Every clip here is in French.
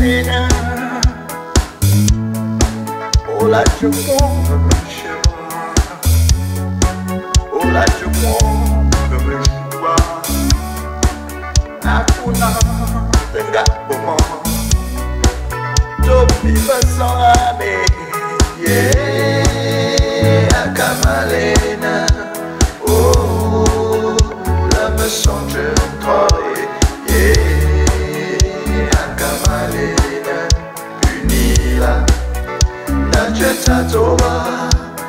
lene. Oh là je prends comme un chemin. Oh là je prends comme un choix. Akuna tenga pomo. Topi basang ame. Yeah, Akama lene. Oh, l'âme songe trop. Yeah, Akama lene. Unila. Najeta toba,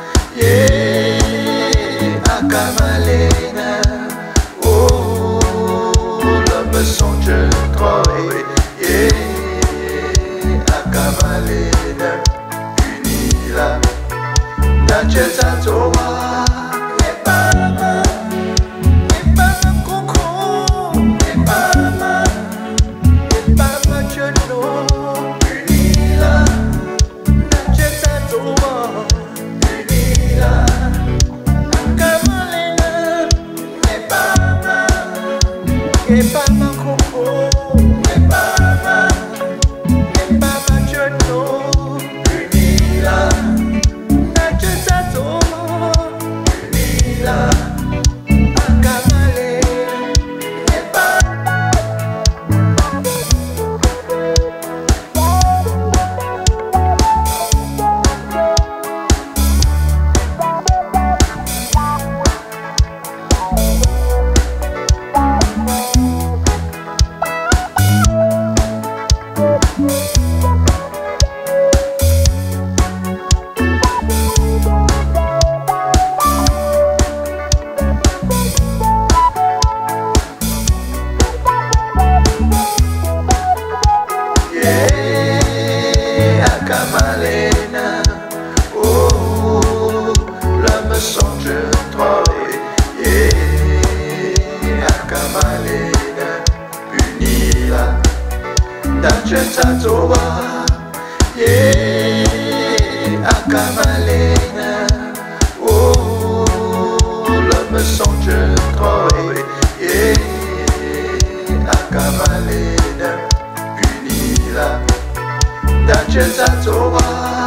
yeah, Akama lene. Oh, l'homme songe trop, yeah, Akama lene. Unila, Najeta toba, Epama, Epama coco, Epama, Epama jono. Epama coco, Epama, Epama jono. Unila, Najeta tomo. Unila, Akama lene. Akama lene. Oh, l'homme songe trop. Yeah, Akama lene. Unila, Najeta toba. Yeah, Akama lene. Oh, l'homme songe trop. Yeah, Akama lene. Unila, Najeta toba.